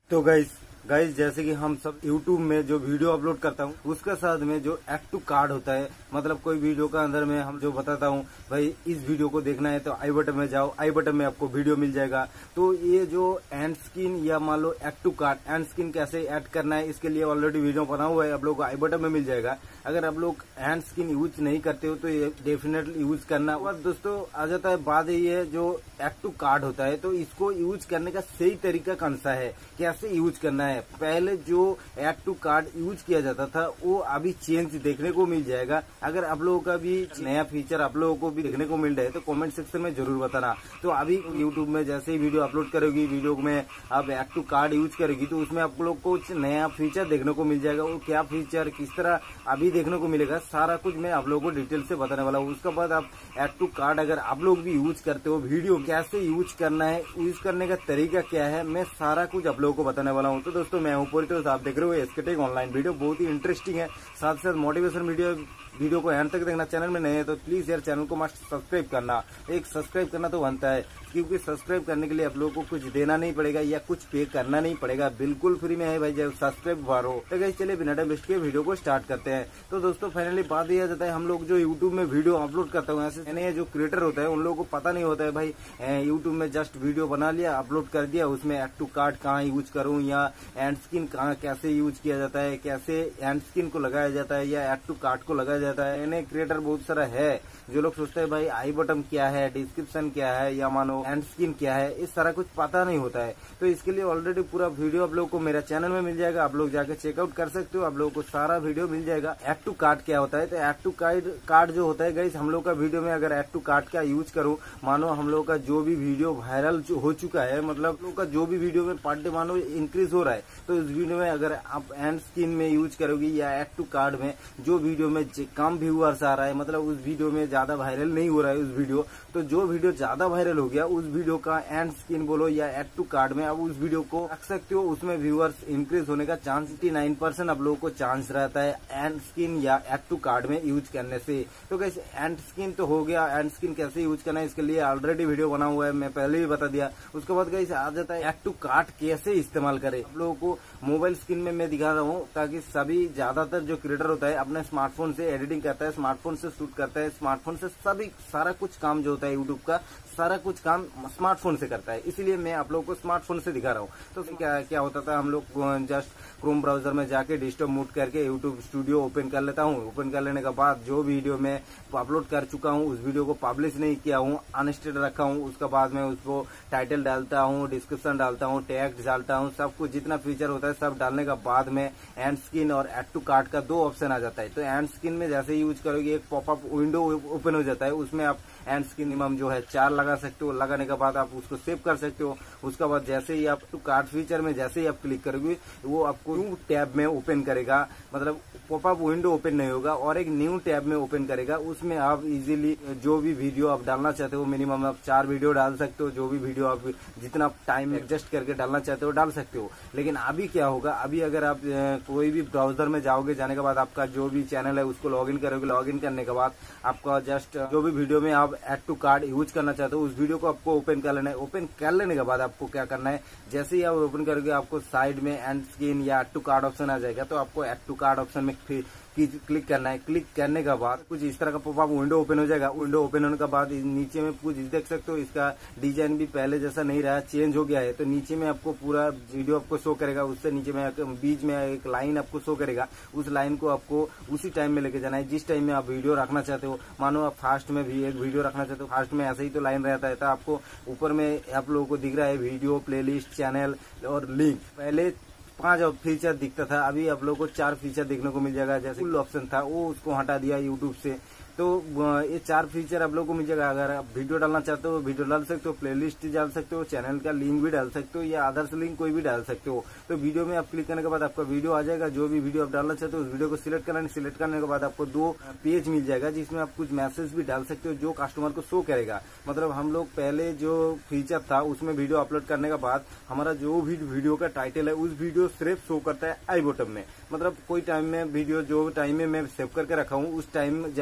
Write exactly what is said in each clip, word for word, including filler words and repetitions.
तो guys guys जैसे कि हम सब यूट्यूब में जो वीडियो अपलोड करता हूँ उसके साथ में जो ऐड टू कार्ड होता है, मतलब कोई वीडियो का अंदर में हम जो बताता हूँ भाई इस वीडियो को देखना है तो आई बटन में जाओ, आई बटन में आपको वीडियो मिल जाएगा। तो ये जो एंड स्क्रीन या मान लो add to card, end screen कैसे ऐड करना है इसके लिए ऑलरेडी वीडियो बना हुआ है, आप लोग को आई बटन में मिल जाएगा। अगर आप लोग एंड स्क्रीन यूज नहीं करते हो तो ये डेफिनेटली यूज करना। और दोस्तों आ जाता है बात ये है जो ऐड टू कार्ड होता है, तो इसको यूज करने का सही तरीका कौन सा है, कैसे यूज करना है। पहले जो ऐड टू कार्ड यूज किया जाता था वो अभी चेंज देखने को मिल जाएगा। अगर आप लोगों का भी नया फीचर आप लोगों को भी देखने को मिल रहा है तो कमेंट सेक्शन में जरूर बताना। तो अभी यूट्यूब में जैसे ही वीडियो अपलोड करोगी, वीडियो में आप ऐड टू कार्ड यूज करेगी तो उसमें आप लोग को कुछ नया फीचर देखने को मिल जाएगा। वो क्या फीचर किस तरह अभी देखने को मिलेगा सारा कुछ मैं आप लोगों को डिटेल से बताने वाला हूँ। उसके बाद आप ऐड टू कार्ड अगर आप लोग भी यूज करते हो, वीडियो कैसे यूज करना है, यूज करने का तरीका क्या है, मैं सारा कुछ आप लोगों को बताने वाला हूँ। तो दोस्तों मैं हूँ पोरितो, आप देख रहे हो एसके टेक ऑनलाइन। वीडियो बहुत ही इंटरेस्टिंग है, साथ साथ मोटिवेशन वीडियो वीडियो को एंड तक देखना। चैनल में नए है तो प्लीज यार चैनल को मस्ट सब्सक्राइब करना। एक सब्सक्राइब करना तो बनता है, क्योंकि सब्सक्राइब करने के लिए आप लोगों को कुछ देना नहीं पड़ेगा या कुछ पे करना नहीं पड़ेगा, बिल्कुल फ्री में है भाई जब सब्सक्राइब मारो। तो गाइस चलिए बिना टाइम वेस्ट के वीडियो को स्टार्ट करते हैं। तो दोस्तों फाइनली बात यह जाता है हम लोग जो यूट्यूब में वीडियो अपलोड करते हैं, ऐसे यानी जो क्रिएटर होता है उन लोगों को पता नहीं होता है भाई यूट्यूब में जस्ट वीडियो बना लिया, अपलोड कर दिया, उसमें ऐड टू कार्ड कहाँ यूज करूँ या एंड स्क्रीन कहाँ कैसे यूज किया जाता है, कैसे एंड स्क्रीन को लगाया जाता है या ऐड टू कार्ड को लगाया जाता है। यानी क्रिएटर बहुत सारा है जो लोग सोचते हैं भाई आई बटन क्या है, डिस्क्रिप्शन क्या है या मानो एंड स्क्रीन क्या है, इस सारा कुछ पता नहीं होता है। तो इसके लिए ऑलरेडी पूरा वीडियो आप लोगों को मेरा चैनल में मिल जाएगा, आप लोग जाकर चेकआउट कर सकते हो, आप लोगों को सारा वीडियो मिल जाएगा। ऐड टू कार्ड क्या होता है, तो ऐड टू कार्ड कार्ड जो होता है गाइस हम लोग का वीडियो में अगर ऐड टू कार्ड का यूज करो, मानो हम लोग का जो भी वीडियो वायरल हो चुका है, मतलब लोग का जो भी वीडियो में पर डे मानो इंक्रीज हो रहा है, तो इस वीडियो में अगर आप एंड स्क्रीन में यूज करोगी या ऐड टू कार्ड में जो वीडियो में कम व्यूअर्स आ रहा है, मतलब उस वीडियो में ज्यादा वायरल नहीं हो रहा है उस वीडियो, तो जो वीडियो ज्यादा वायरल हो गया उस वीडियो का एंड स्क्रीन बोलो या ऐड टू कार्ड में आप उस वीडियो को रख सकते हो। उसमें व्यूअर्स इंक्रीज होने का चांस निन्यानवे परसेंट आप लोगों को चांस रहता है एंड स्क्रीन या ऐड टू कार्ड में यूज करने से। तो कैसे एंड स्क्रीन तो हो गया, एंड स्क्रीन कैसे यूज करना है इसके लिए ऑलरेडी वीडियो बना हुआ है, मैं पहले भी बता दिया। उसके बाद कैसे आ जाता है ऐड टू कार्ड कैसे इस्तेमाल करे, आप लोगों को मोबाइल स्क्रीन में मैं दिखा रहा हूँ ताकि सभी ज्यादातर जो क्रिएटर होता है अपने स्मार्टफोन से एडिटिंग करता है, स्मार्टफोन से शूट करता है, स्मार्टफोन से सभी सारा कुछ काम जो होता है यूट्यूब का सारा कुछ काम स्मार्टफोन से करता है, इसलिए मैं आप लोगों को स्मार्टफोन से दिखा रहा हूँ। तो क्या क्या होता था हम लोग जस्ट क्रोम ब्राउजर में जाके डिस्टर्ब मूड करके यूट्यूब स्टूडियो ओपन कर लेता हूँ। ओपन कर लेने के बाद जो वीडियो मैं अपलोड कर चुका हूँ उस वीडियो को पब्लिश नहीं किया हूँ, अनस्टेड रखा हूँ, उसके बाद में उसको टाइटल डालता हूँ, डिस्क्रिप्शन डालता हूँ, टैग डालता हूँ, सब कुछ जितना फीचर होता है सब डालने के बाद में एंड स्क्रीन और ऐड टू कार्ड का दो ऑप्शन आ जाता है। तो एंड स्क्रीन में जैसे यूज करोगे एक पॉपअप विंडो ओपन हो जाता है, उसमें आप एंड स्क्रीन मिनिमम जो है चार लगा सकते हो, लगाने के बाद आप उसको सेव कर सकते हो। उसके बाद जैसे ही आप टू कार्ड फीचर में जैसे ही आप क्लिक करोगे वो आपको न्यू टैब में ओपन करेगा, मतलब पॉपअप विंडो ओपन नहीं होगा और एक न्यू टैब में ओपन करेगा। उसमें आप इजीली जो भी वीडियो आप डालना चाहते हो, मिनिमम आप चार वीडियो डाल सकते हो, जो भी वीडियो आप जितना टाइम एडजस्ट करके डालना चाहते हो डाल सकते हो। लेकिन अभी क्या होगा, अभी अगर आप कोई भी ब्राउजर में जाओगे, जाने के बाद आपका जो भी चैनल है उसको लॉग इन करोगे, लॉग इन करने के बाद आपका जस्ट जो भी वीडियो में आप ऐड टू कार्ड यूज करना चाहते हो उस वीडियो को आपको ओपन कर लेना है। ओपन कर लेने के बाद आपको क्या करना है, जैसे ही आप ओपन करोगे आपको साइड में एंड स्क्रीन या ऐड टू कार्ड ऑप्शन आ जाएगा, तो आपको ऐड टू कार्ड ऑप्शन में क्लिक करना है। क्लिक करने के बाद कुछ इस तरह का पॉपअप विंडो ओपन हो जाएगा। विंडो ओपन होने के बाद नीचे में कुछ देख सकते हो, इसका डिजाइन भी पहले जैसा नहीं रहा, चेंज हो गया है। तो नीचे में आपको पूरा वीडियो आपको शो करेगा, उससे नीचे में बीच में एक लाइन आपको शो करेगा, उस लाइन को आपको उसी टाइम में लेके जाना है जिस टाइम में आप वीडियो रखना चाहते हो। मानो आप फास्ट में भी एक वीडियो रखना चाहते हो, फास्ट में ऐसे ही तो लाइन रहता है, तो आपको ऊपर में आप लोगों को दिख रहा है वीडियो, प्लेलिस्ट, चैनल और लिंक। पहले पांच फीचर दिखता था, अभी आप लोगों को चार फीचर देखने को मिल जाएगा। जैसे फुल ऑप्शन था वो उसको हटा दिया यूट्यूब से, तो ये चार फीचर आप लोगों को मिल जाएगा। अगर आप वीडियो डालना चाहते हो वीडियो डाल सकते हो, प्लेलिस्ट डाल सकते हो, चैनल का लिंक भी डाल सकते हो या अदर्स लिंक कोई भी डाल सकते हो। तो वीडियो में आप क्लिक करने के बाद आपका वीडियो आ जाएगा, जो भी वीडियो आप डालना चाहते हो उस वीडियो को सिलेक्ट करना है। सिलेक्ट करने के बाद आपको दो पेज मिल जाएगा जिसमें आप कुछ मैसेज भी डाल सकते हो जो कस्टमर को शो करेगा। मतलब हम लोग पहले जो फीचर था उसमें वीडियो अपलोड करने के बाद हमारा जो भी वीडियो का टाइटल है उस वीडियो सिर्फ शो करता है आई बटन में, मतलब कोई टाइम में वीडियो जो टाइम में मैं सेव करके रखा हूँ उस टाइम जब आएगा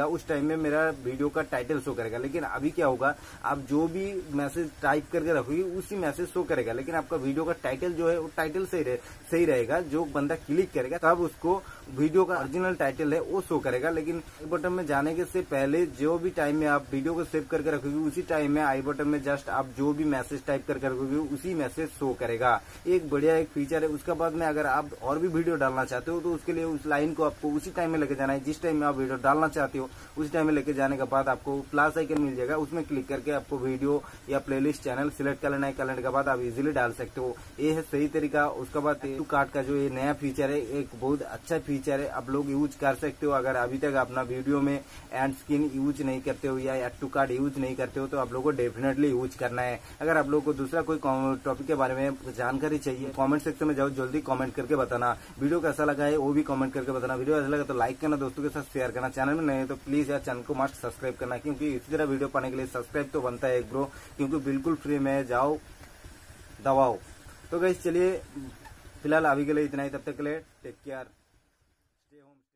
करेगा उस टाइम में मेरा वीडियो का टाइटल शो करेगा। लेकिन अभी क्या होगा, आप जो भी मैसेज टाइप करके रखोगे उसी मैसेज शो करेगा, लेकिन आपका वीडियो का टाइटल जो है वो टाइटल सही रहे, सही रहेगा। जो बंदा क्लिक करेगा तब उसको वीडियो का ओरिजिनल टाइटल है वो शो करेगा। लेकिन आई बटन में जाने के से पहले जो भी टाइम में आप वीडियो को सेव करके रखोगे उसी टाइम में आई बटन में जस्ट आप जो भी मैसेज टाइप करके रखोगे उसी मैसेज शो करेगा। एक बढ़िया एक फीचर है। उसके बाद में अगर आप और भी वीडियो डालना चाहते हो तो उसके लिए उस लाइन को आपको उसी टाइम में लेके जाना है जिस टाइम में आप वीडियो डालना चाहते हो। उस टाइम में लेके जाने के बाद आपको प्लस आइकन मिल जाएगा, उसमें क्लिक करके आपको वीडियो या प्लेलिस्ट चैनल सिलेक्ट कर लेना है। कर लेने के बाद आप इजीली डाल सकते हो। ये है सही तरीका। उसके बाद एड टू कार्ट का जो ये नया फीचर है एक बहुत अच्छा फीचर है, आप लोग यूज कर सकते हो। अगर अभी तक अपना वीडियो में एंड स्क्रीन यूज नहीं करते हो या एड टू कार्ट यूज नहीं करते हो तो आप लोगों को डेफिनेटली यूज करना है। अगर आप लोगों को दूसरा कोई टॉपिक के बारे में जानकारी चाहिए कमेंट सेक्शन में जाओ, जल्दी कमेंट करके बताना। वीडियो कैसा लगा है वो भी कमेंट करके बताना। वीडियो अच्छा लगा तो लाइक करना, दोस्तों के साथ शेयर करना। चैनल में नहीं है तो प्लीज यार चैनल को मस्ट सब्सक्राइब करना, क्योंकि इसी तरह वीडियो पाने के लिए सब्सक्राइब तो बनता है एक ब्रो, क्योंकि बिल्कुल फ्री में जाओ दबाओ। तो गाइस चलिए फिलहाल अभी के लिए इतना ही, तब तक के लिए टेक केयर, स्टे होम।